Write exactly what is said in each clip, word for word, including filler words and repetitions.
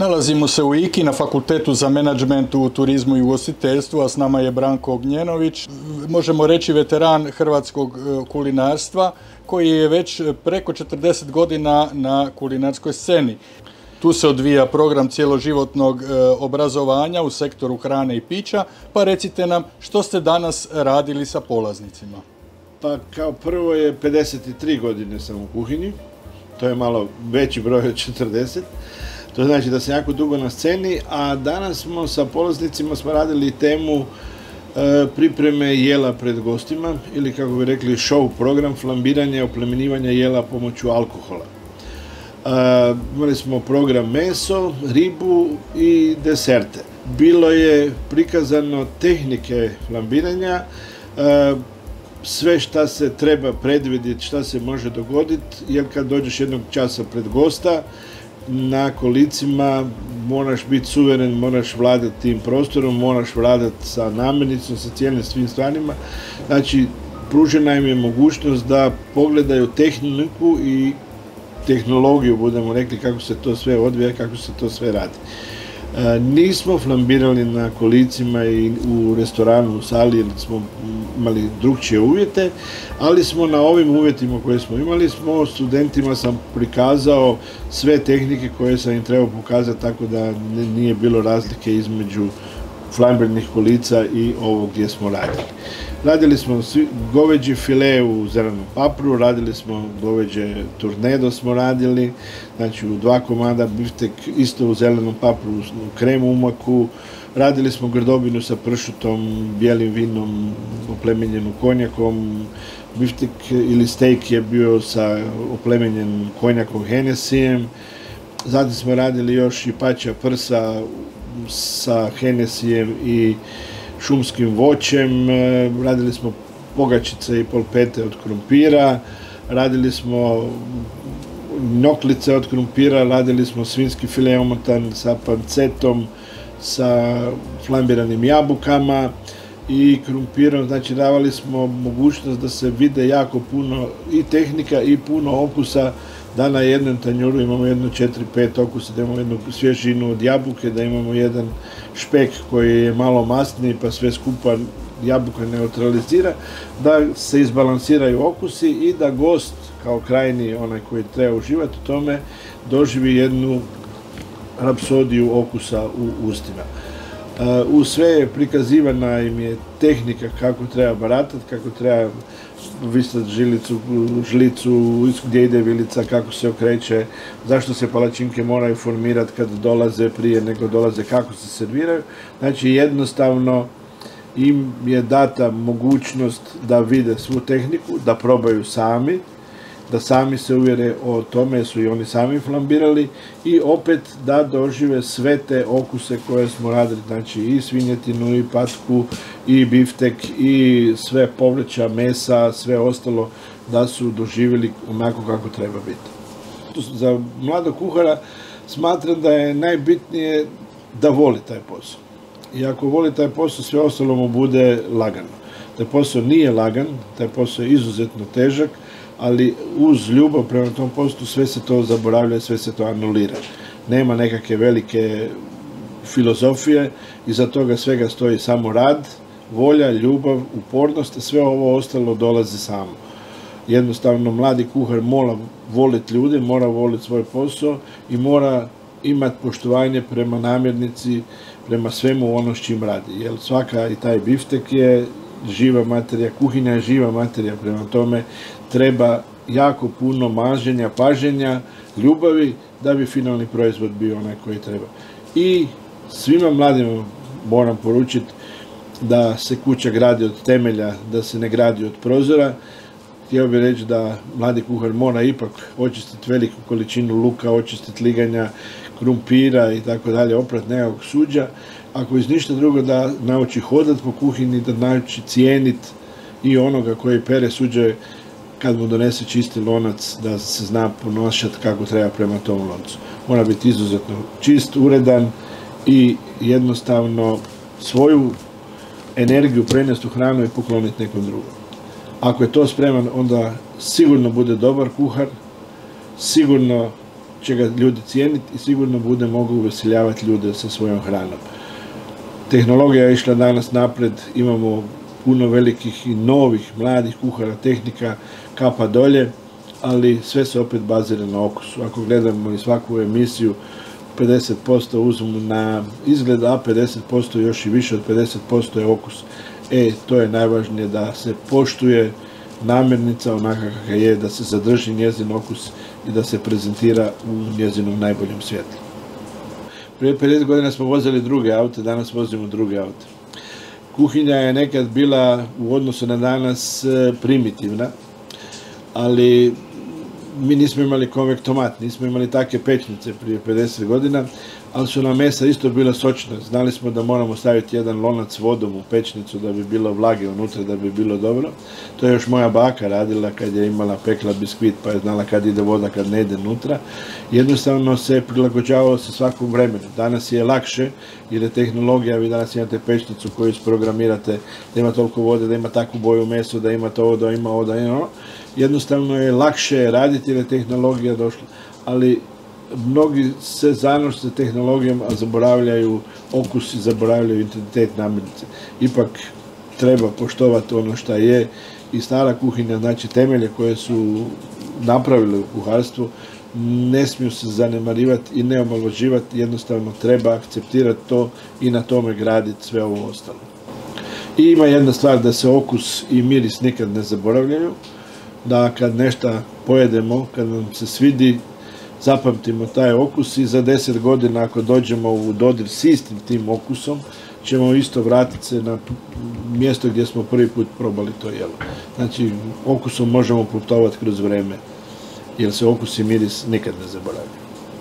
Nalazimo se u I K I na Fakultetu za menadžment u turizmu i ugostiteljstvu, a s nama je Branko Ognjenović, možemo reći veteran hrvatskog kulinarstva, koji je već preko četrdeset godina na kulinarskoj sceni. Tu se odvija program cjeloživotnog obrazovanja u sektoru hrane i pića, pa recite nam što ste danas radili sa polaznicima. Pa kao prvo je pedeset tri godine sam u kuhinji, to je malo veći broj od četrdeset. To znači da sam jako dugo na sceni, a danas smo sa polaznicima smo radili temu e, pripreme jela pred gostima, ili kako bi rekli show program, flambiranje i oplemenjivanja jela pomoću alkohola. E, imali smo program meso, ribu i deserte. Bilo je prikazano tehnike flambiranja, e, sve šta se treba predvidjeti, šta se može dogoditi, jer kad dođeš jednog časa pred gosta, na kolicima moraš biti suveren, moraš vladati tim prostorom, moraš vladati sa namirnicom, sa cijelim svim stvarima. Znači, pružena im je mogućnost da pogledaju tehniku i tehnologiju, budemo rekli, kako se to sve odvija, kako se to sve radi. E, nismo flambirali na kolicima i u restoranu, u sali, jer smo imali drugčije uvjete, ali smo na ovim uvjetima koje smo imali, smo studentima sam prikazao sve tehnike koje sam im trebao pokazati, tako da nije bilo razlike između flambirnih kolica i ovog gdje smo radili. Radili smo goveđi file u zelenom papru, radili smo goveđe tornado smo radili, znači u dva komada biftek isto u zelenom papru, u kremu umaku, radili smo grdobinu sa pršutom, bijelim vinom, oplemenjenu konjakom, biftek ili steak je bio sa oplemenjenim konjakom Henesijem, zatim smo radili još i pačja prsa sa Henesijem i šumskim voćem, radili smo pogačice i polpete od krumpira, radili smo noklice od krumpira, radili smo svinjski file omotan sa pancetom, sa flambiranim jabukama i krumpirom, znači davali smo mogućnost da se vide jako puno i tehnika i puno okusa, da na jednom tanjuru imamo jedno četiri pet okusa, da imamo jednu svježinu od jabuke, da imamo jedan špek koji je malo masniji pa sve skupa jabuka neutralizira, da se izbalansiraju okusi i da gost kao krajnji, onaj koji treba uživati u tome, doživi jednu rapsodiju okusa u ustima. U sve je prikazivana im je tehnika kako treba baratati, kako treba visati žilicu, žlicu, gdje ide vilica, kako se okreće, zašto se palačinke moraju formirati kad dolaze prije nego dolaze, kako se serviraju. Znači jednostavno im je data mogućnost da vide svu tehniku, da probaju sami, da sami se uvjere o tome, su i oni sami flambirali i opet da dožive sve te okuse koje smo radili, znači i svinjetinu, i patku, i biftek, i sve povrća, mesa, sve ostalo, da su doživjeli onako kako treba biti. Za mladog kuhara smatram da je najbitnije da voli taj posao. I ako voli taj posao, sve ostalo mu bude lagano. Taj posao nije lagan, taj posao je izuzetno težak, ali uz ljubav prema tom poslu sve se to zaboravlja, sve se to anulira. Nema nekakve velike filozofije, iza toga svega stoji samo rad, volja, ljubav, upornost, sve ovo ostalo dolazi samo. Jednostavno, mladi kuhar mora voliti ljude, mora voliti svoj posao i mora imati poštovanje prema namirnici, prema svemu ono s čim radi. Jer svaka i taj biftek je živa materija, kuhinja je živa materija, prema tome treba jako puno maženja, paženja, ljubavi da bi finalni proizvod bio onaj koji treba. I svima mladima moram poručiti da se kuća gradi od temelja, da se ne gradi od prozora. Htio bih reći da mladi kuhar mora ipak očistiti veliku količinu luka, očistiti liganja, krumpira i tako dalje, oprat nekakvog suđa. Ako iz ništa drugo da nauči hodati po kuhinji, da nauči cijeniti i onoga koji pere suđe, kad mu donese čisti lonac, da se zna ponašati kako treba prema tom loncu. Mora biti izuzetno čist, uredan i jednostavno svoju energiju prenesti u hranu i pokloniti nekom drugom. Ako je to spreman, onda sigurno bude dobar kuhar, sigurno će ga ljudi cijeniti i sigurno bude mogu uveseljavati ljude sa svojom hranom. Tehnologija je išla danas napred, imamo puno velikih i novih, mladih kuhara, tehnika, kapa dolje, ali sve se opet bazira na okusu. Ako gledamo i svaku emisiju, pedeset posto uzmu na izgled, a pedeset posto još i više od pedeset posto je okus. E, to je najvažnije, da se poštuje namirnica onaka kakva je, da se zadrži njezin okus i da se prezentira u njezinom najboljem svjetlu. Prije pedeset godina smo vozili druge aute, danas vozimo druge aute. Kuhinja je nekad bila u odnosu na danas primitivna, ali mi nismo imali konvektomat, nismo imali takve pečnice prije pedeset godina, ali su nam mesa isto bila sočna. Znali smo da moramo staviti jedan lonac vodom u pečnicu da bi bilo vlage unutra, da bi bilo dobro. To je još moja baka radila kad je imala, pekla biskvit, pa je znala kad ide voda, kad ne ide unutra. Jednostavno se prilagođavalo se svakom vremenu. Danas je lakše jer je tehnologija, vi danas imate pečnicu koju isprogramirate da ima toliko vode, da ima takvu boju meso, da ima to, da ima ovo, da ima ono. Jednostavno je lakše raditi jer je tehnologija došla, ali mnogi se zanose tehnologijom, a zaboravljaju okus i zaboravljaju identitet namirnice. Ipak treba poštovati ono što je i stara kuhinja, znači temelje koje su napravile u kuharstvu, ne smiju se zanemarivati i ne omalovaživati, jednostavno treba akceptirati to i na tome graditi sve ovo ostalo. I ima jedna stvar, da se okus i miris nikad ne zaboravljaju, da kad nešto pojedemo, kad nam se svidi, zapamtimo taj okus i za deset godina ako dođemo u dodir s istim tim okusom, ćemo isto vratiti se na mjesto gdje smo prvi put probali to jelo. Znači, okusom možemo putovati kroz vreme, jer se okus i miris nikad ne zaboravljaju.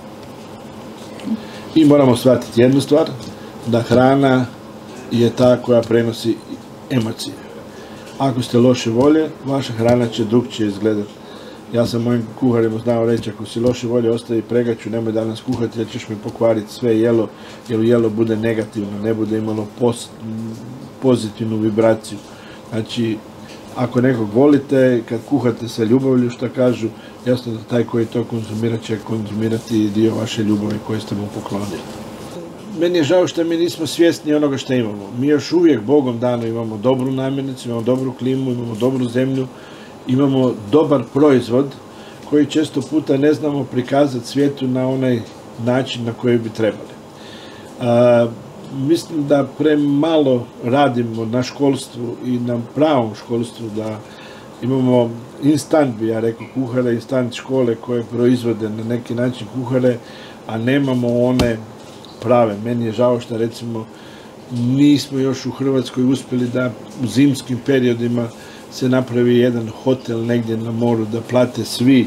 I moramo shvatiti jednu stvar, da hrana je ta koja prenosi emocije. Ako ste loše volje, vaša hrana će drukčije izgledati. Ja sam mojim kuharima znao reći, ako si loše volje, ostavi pregaču, nemoj danas kuhati jer ćeš mi pokvariti sve jelo, jer jelo bude negativno, ne bude imalo pozitivnu vibraciju. Znači, ako nekog volite, kad kuhate sa ljubavlju, što kažu, jasno da taj koji to konzumira će konzumirati dio vaše ljubavi koje ste mu poklonili. Meni je žao što mi nismo svjesni onoga što imamo. Mi još uvijek Bogom dano imamo dobru namirnicu, imamo dobru klimu, imamo dobru zemlju, imamo dobar proizvod koji često puta ne znamo prikazati svijetu na onaj način na koji bi trebali. A, mislim da premalo radimo na školstvu i na pravom školstvu, da imamo instant, bi ja rekao, kuhare, instant škole koje proizvode na neki način kuhare, a nemamo one prave. Meni je žao što recimo nismo još u Hrvatskoj uspjeli da u zimskim periodima se napravi jedan hotel negdje na moru, da plate svi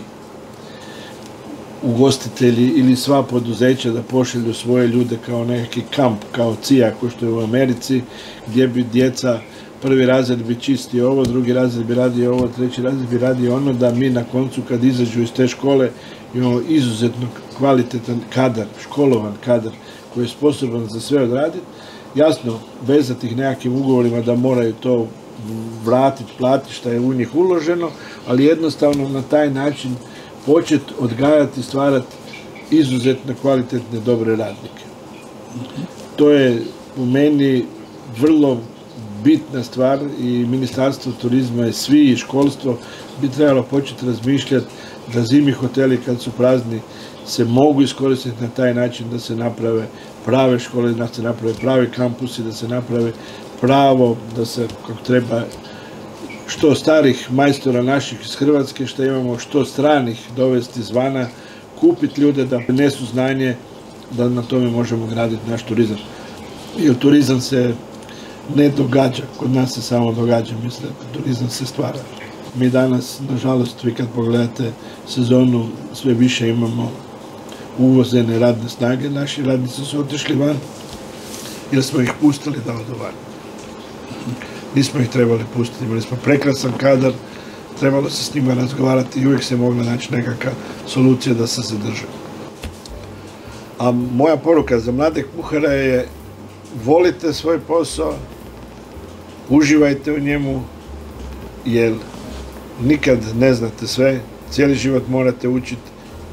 ugostitelji ili sva poduzeća da pošalju svoje ljude kao neki kamp, kao cija, kao što je u Americi, gdje bi djeca, prvi razred bi čistio ovo, drugi razred bi radio ovo, treći razred bi radio ono, da mi na koncu kad izađu iz te škole imamo izuzetno kvalitetan kadar, školovan kadar koji je sposoban za sve odraditi. Jasno, vezati ih nekakvim ugovorima da moraju to vratiti, platiti što je u njih uloženo, ali jednostavno na taj način početi odgajati i stvarati izuzetno kvalitetne, dobre radnike. To je u meni vrlo bitna stvar i Ministarstvo turizma i svi i školstvo bi trebalo početi razmišljati da zimi hoteli kad su prazni se mogu iskoristiti na taj način da se naprave prave škole, da se naprave pravi kampusi, da se naprave pravo, da se kako treba što starih majstora naših iz Hrvatske, što imamo, što stranih dovesti zvana, kupiti ljude da prinesu znanje, da na tome možemo graditi naš turizam. I turizam se ne događa, kod nas se samo događa, mislim, turizam se stvara. Mi danas, nažalost, vi kad pogledate sezonu, sve više imamo uvozene radne snage, naši radnici su otišli van, jer smo ih pustili da odu van. Nismo ih trebali pustiti, imali smo prekrasan kadar, trebalo se s njima razgovarati i uvijek se mogla naći nekakva solucija da se zadrže. A moja poruka za mlade kuhare je: volite svoj posao, uživajte u njemu, jer nikad ne znate sve, cijeli život morate učiti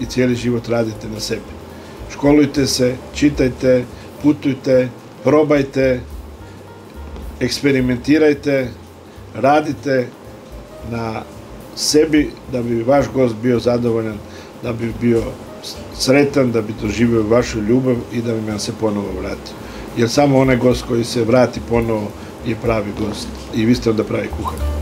i cijeli život radite na sebi. Školujte se, čitajte, putujte, probajte, eksperimentirajte, radite na sebi da bi vaš gost bio zadovoljan, da bi bio sretan, da bi doživio vašu ljubav i da bi vam se ponovo vratio. Jer samo onaj gost koji se vrati ponovo je pravi gost i vi ste onda pravi kuhar.